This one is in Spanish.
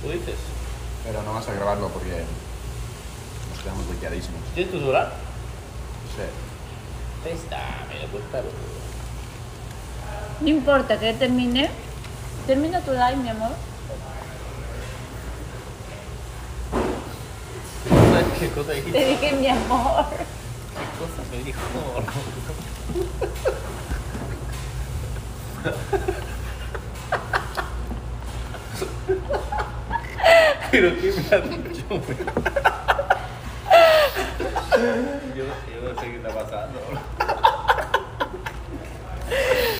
¿Tú dices? Pero no vas a grabarlo porque nos quedamos bloqueadísimos. ¿Tienes tu celular? Sí. Ahí está, mira, pues está. No importa que termine. Termina tu live, mi amor. ¿Qué cosa dijiste? Te dije mi amor. ¿Qué cosa me dijo? Pero qué me ha dicho, güey. Yo no sé qué está pasando.